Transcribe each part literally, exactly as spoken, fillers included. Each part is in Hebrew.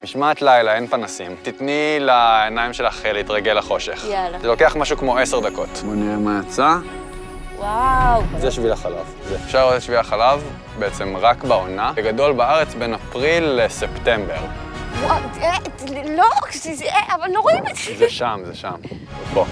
משמעת לילה, אין פנסים. תתני לעיניים שלך להתרגל לחושך. יאללה. זה לוקח משהו כמו עשר דקות. בוא נראה מה יצא. וואו. זה שביל החלב. זה. אפשר לראות את שביל החלב בעצם רק בעונה. בגדול בארץ בין אפריל לספטמבר. וואו, לא, אבל לא רואים את זה. זה שם, זה שם. פה.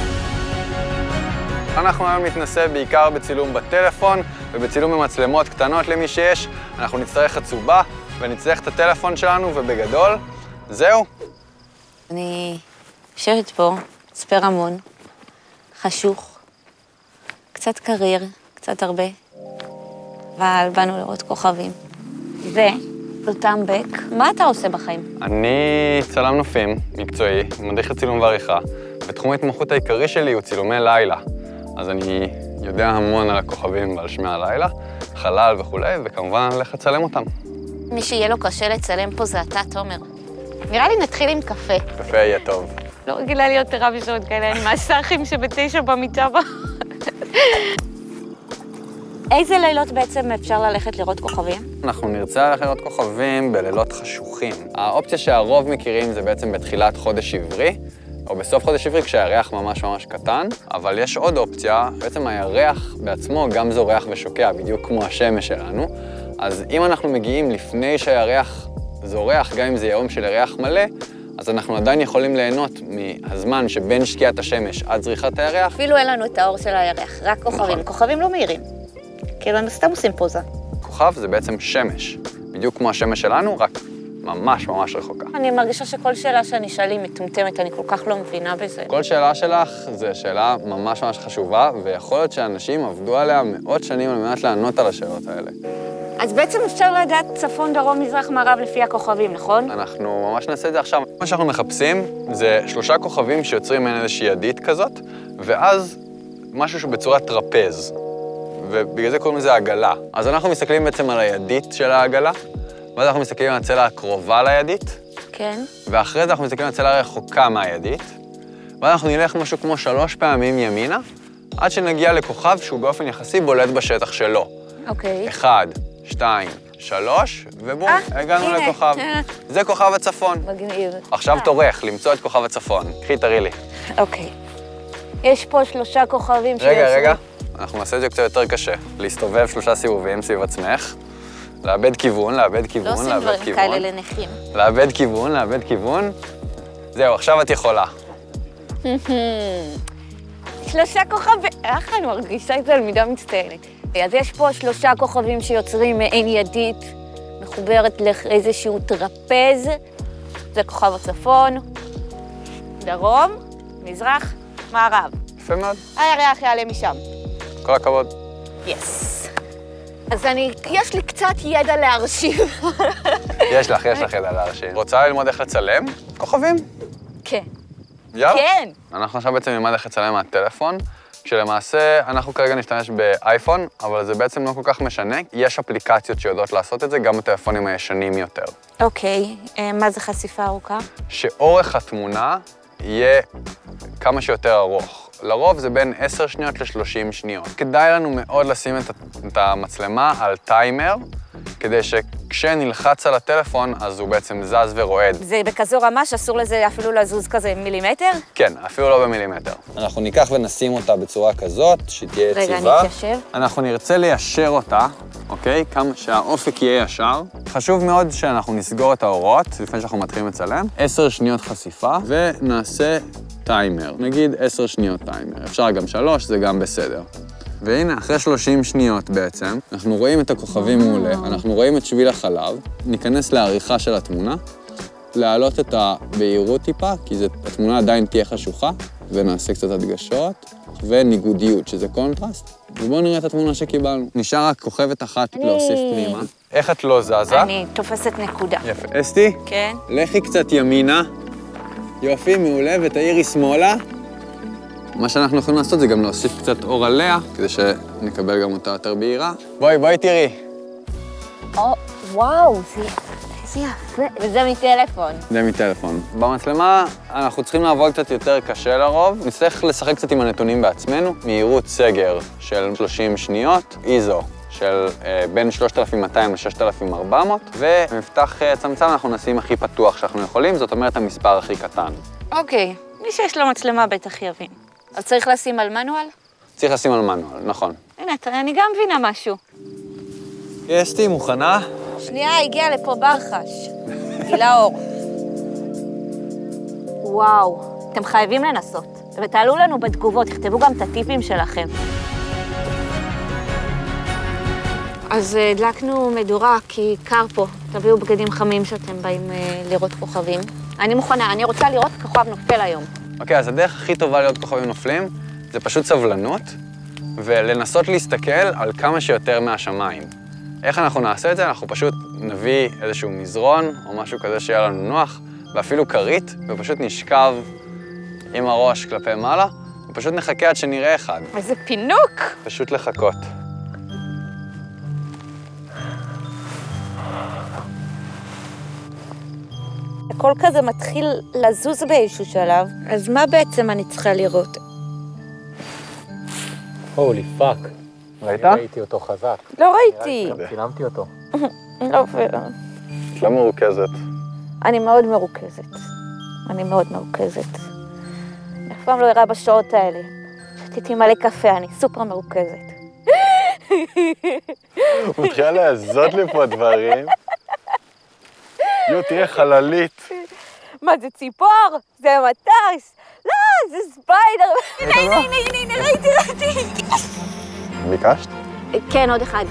אנחנו היום נתנסה בעיקר בצילום בטלפון ובצילום במצלמות קטנות למי שיש. אנחנו נצטרך חצובה ונצטרך את הטלפון שלנו, ובגדול, זהו. אני יושבת פה, מצפה רמון, חשוך, קצת קריר, קצת הרבה, אבל באנו לראות כוכבים. ודותם בק, מה אתה עושה בחיים? אני צלם נופים, מקצועי, מדריך לצילום ועריכה, ותחום ההתמחות העיקרי שלי הוא צילומי לילה. אז אני יודע המון על הכוכבים ועל שמי הלילה, חלל וכולי, וכמובן הולך לצלם אותם. מי שיהיה לו קשה לצלם פה זה אתה, תומר. נראה לי נתחיל עם קפה. קפה יהיה טוב. לא רגילה להיות ערה בשעות כאלה, אני מהסאחים שבתשע במיטה בה. איזה לילות בעצם אפשר ללכת לראות כוכבים? אנחנו נרצה ללכת לראות כוכבים בלילות חשוכים. האופציה שהרוב מכירים זה בעצם בתחילת חודש עברי, או בסוף חודש עברי כשהירח ממש ממש קטן, אבל יש עוד אופציה, בעצם הירח בעצמו גם זורח ושוקע, בדיוק כמו השמש שלנו. אז אם אנחנו מגיעים לפני שהירח זורח, גם אם זה יום של ירח מלא, אז אנחנו עדיין יכולים ליהנות מהזמן שבין שקיעת השמש עד זריחת הירח. אפילו אין לנו את האור של הירח, רק כוכבים. נכון. כוכבים לא מהירים. כאילו, הם סתם עושים פוזה. כוכב זה בעצם שמש, בדיוק כמו השמש שלנו, רק ממש ממש רחוקה. אני מרגישה שכל שאלה שאני שאלי מטומטמת, אני כל כך לא מבינה בזה. כל שאלה שלך זו שאלה ממש ממש חשובה, ויכול להיות שאנשים עבדו עליה מאות שנים על מנת לענות על השאלות האלה. אז בעצם אפשר לדעת צפון, דרום, מזרח, מערב לפי הכוכבים, נכון? אנחנו ממש נעשה את זה עכשיו. מה שאנחנו מחפשים זה שלושה כוכבים שיוצרים מעין איזושהי ידית כזאת, ואז משהו שבצורת טרפז, ובגלל זה קוראים לזה עגלה. אז אנחנו מסתכלים בעצם על הידית של העגלה, ואז אנחנו מסתכלים על הצלע הקרובה לידית, כן. ואחרי זה אנחנו מסתכלים על הצלע הרחוקה מהידית, ואז אנחנו נלך משהו כמו שלוש פעמים ימינה, עד שנגיע לכוכב שהוא באופן יחסי בולט בשטח שלו. אוקיי. אחד, שתיים, שלוש, ובום, אה, הגענו הנה. לכוכב. זה כוכב הצפון. מגניב. עכשיו תורך למצוא את כוכב הצפון. קחי, תראי לי. אוקיי. יש פה שלושה כוכבים רגע, שיוצרים. רגע. אנחנו נעשה את זה קצת יותר קשה. להסתובב שלושה סיבובים סביב עצמך, לאבד כיוון, לאבד לא כיוון, עושים לאבד דברים כיוון. כאלה לנכים. לאבד כיוון, לאבד כיוון. זהו, עכשיו את יכולה. שלושה כוכבים, איך אני מרגישה את זה על מידה מצטיינת. אז יש פה שלושה כוכבים שיוצרים מעין ידית מחוברת לאיזשהו טרפז. זה כוכב הצפון, דרום, מזרח, מערב. יפה מאוד. הירח יעלה משם. כל הכבוד. יס. אז אני, יש לי קצת ידע להרשים. יש לך, יש לך ידע להרשים. רוצה ללמוד איך לצלם? כוכבים. כן. יאללה. כן. אנחנו עכשיו בעצם נלמד איך לצלם מהטלפון, כשלמעשה אנחנו כרגע נשתמש באייפון, אבל זה בעצם לא כל כך משנה. יש אפליקציות שיודעות לעשות את זה, גם בטלפונים הישנים יותר. אוקיי, מה זה חשיפה ארוכה? שאורך התמונה יהיה כמה שיותר ארוך. לרוב זה בין עשר שניות ל-שלושים שניות. כדאי לנו מאוד לשים את המצלמה על טיימר, כדי שכשנלחץ על הטלפון, אז הוא בעצם זז ורועד. זה בכזו רמה שאסור לזה אפילו לזוז כזה מילימטר? כן, אפילו לא במילימטר. אנחנו ניקח ונשים אותה בצורה כזאת, שהיא תהיה יציבה. רגע, אני אתיישב. אנחנו נרצה ליישר אותה, אוקיי? כמה שהאופק יהיה ישר. חשוב מאוד שאנחנו נסגור את האורות, לפני שאנחנו מתחילים לצלם. עשר שניות חשיפה, ונעשה טיימר. נגיד עשר שניות טיימר. אפשר גם שלוש, זה גם בסדר. והנה, אחרי שלושים שניות בעצם, אנחנו רואים את הכוכבים מעולה, אנחנו רואים את שביל החלב, ניכנס לעריכה של התמונה, להעלות את הבהירות טיפה, כי זה, התמונה עדיין תהיה חשוכה, ונעשה קצת הדגשות, וניגודיות, שזה קונטרסט, ובואו נראה את התמונה שקיבלנו. נשאר רק כוכבת אחת אני... להוסיף פנימה. איך את לא זזה? אני תופסת נקודה. יפה. אסתי? כן? לכי קצת ימינה. יופי, מעולה, ותאירי שמאלה. מה שאנחנו יכולים לעשות זה גם להוסיף קצת אור עליה, כדי שנקבל גם אותה יותר בהירה. בואי, בואי תראי. או, וואו, זה... איזה יפה. וזה מטלפון. זה מטלפון. במצלמה אנחנו צריכים לעבוד קצת יותר קשה לרוב. נצטרך לשחק קצת עם הנתונים בעצמנו. מהירות סגר של שלושים שניות, איזו של בין שלושת אלפים מאתיים ל-ששת אלפים וארבע מאות, ומפתח צמצם אנחנו נשים הכי פתוח שאנחנו יכולים, זאת אומרת המספר הכי קטן. אוקיי, מי שיש לו מצלמה בטח יבין. אז צריך לשים על מנואל? צריך לשים על מנואל, נכון. הנה, אני גם מבינה משהו. אסתי, מוכנה? שנייה, הגיעה לפה ברחש. גילה אור. וואו, אתם חייבים לנסות. ותעלו לנו בתגובות, תכתבו גם את הטיפים שלכם. אז הדלקנו מדורה, כי קר פה. תביאו בגדים חמים שאתם באים לראות כוכבים. אני מוכנה, אני רוצה לראות כוכב נופל היום. אוקיי, אז הדרך הכי טובה לראות כוכבים נופלים זה פשוט סבלנות, ולנסות להסתכל על כמה שיותר מהשמיים. איך אנחנו נעשה את זה? אנחנו פשוט נביא איזשהו מזרון או משהו כזה שיהיה לנו נוח, ואפילו כרית, ופשוט נשכב עם הראש כלפי מעלה, ופשוט נחכה עד שנראה אחד. איזה פינוק! פשוט לחכות. הכל כזה מתחיל לזוז באיזשהו שלב, אז מה בעצם אני צריכה לראות? הולי פאק. ראית? ראיתי אותו חזק. לא ראיתי. צילמתי אותו. לא, את לא מרוכזת. אני מאוד מרוכזת. אני מאוד מרוכזת. אף פעם לא אראה בשעות האלה. שתיתי מלא קפה, אני סופר מרוכזת. הוא מתחילה לעזות לי פה דברים. יו, תהיה חללית. מה, זה ציפור? זה מטס? לא, זה ספיידר. הנה, הנה, הנה, הנה, הנה, ראיתי, ראיתי. ביקשת? כן, עוד אחד.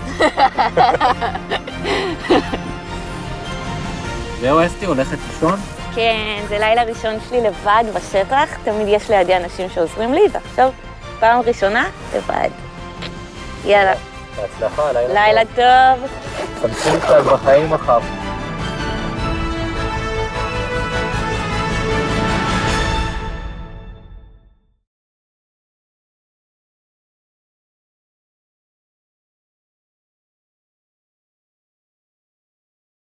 זהו, אסתי, הולכת לישון? כן, זה לילה ראשון שלי לבד בשטח. תמיד יש לידי אנשים שעוזרים לי, ועכשיו פעם ראשונה לבד. יאללה. בהצלחה, לילה טוב. לילה טוב. חמשים קצת בחיים מחר.